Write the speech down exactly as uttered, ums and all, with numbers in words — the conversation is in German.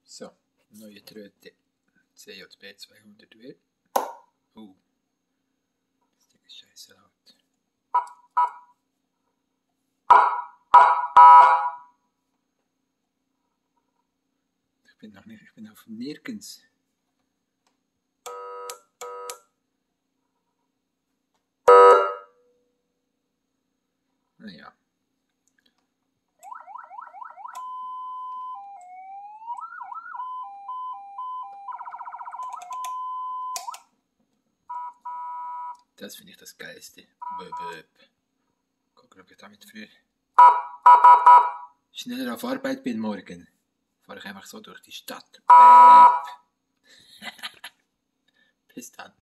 So, neue Tröte C J B zweihundert W. Oh, das Ding ist scheiße laut. Ich bin noch nicht, ich bin auf nirgends. Naja. Das finde ich das Geilste. Gucken, ob ich damit früh schneller auf Arbeit bin morgen. Fahre ich einfach so durch die Stadt. Bis dann.